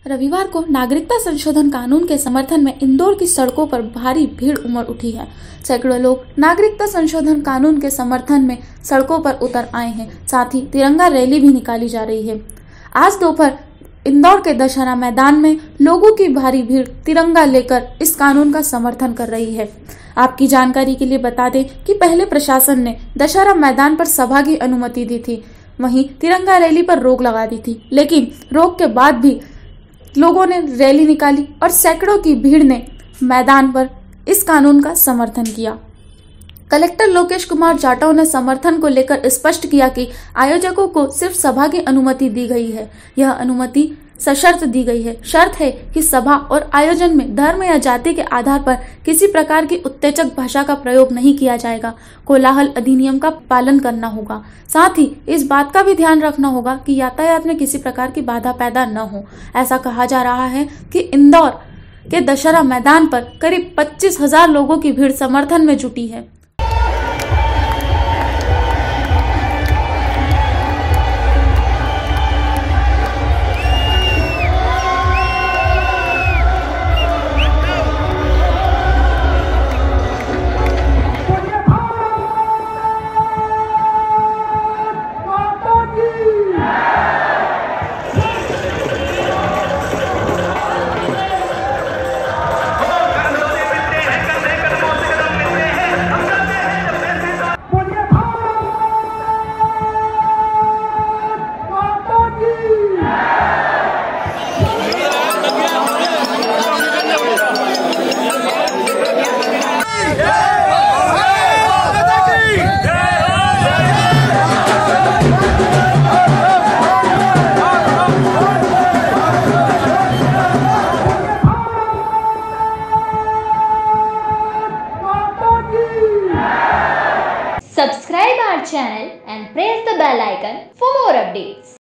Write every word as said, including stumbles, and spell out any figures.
रविवार को नागरिकता संशोधन कानून के समर्थन में इंदौर की सड़कों पर भारी भीड़ उमड़ उठी है। सैकड़ों लोग नागरिकता संशोधन कानून के समर्थन में सड़कों पर उतर आए हैं। साथ ही तिरंगा रैली भी निकाली जा रही है। आज दोपहर इंदौर के दशहरा मैदान में लोगों की भारी भीड़ तिरंगा लेकर इस कानून का समर्थन कर रही है। आपकी जानकारी के लिए बता दें कि पहले प्रशासन ने दशहरा मैदान पर सभा की अनुमति दी थी, वहीं तिरंगा रैली पर रोक लगा दी थी, लेकिन रोक के बाद भी लोगों ने रैली निकाली और सैकड़ों की भीड़ ने मैदान पर इस कानून का समर्थन किया। कलेक्टर लोकेश कुमार जाटव ने समर्थन को लेकर स्पष्ट किया कि आयोजकों को सिर्फ सभा की अनुमति दी गई है। यह अनुमति सशर्त दी गई है। शर्त है कि सभा और आयोजन में धर्म या जाति के आधार पर किसी प्रकार की उत्तेजक भाषा का प्रयोग नहीं किया जाएगा। कोलाहल अधिनियम का पालन करना होगा। साथ ही इस बात का भी ध्यान रखना होगा कि यातायात में किसी प्रकार की बाधा पैदा न हो। ऐसा कहा जा रहा है कि इंदौर के दशहरा मैदान पर करीब पच्चीस हजार लोगों की भीड़ समर्थन में जुटी है। Subscribe our channel and press the bell icon for more updates.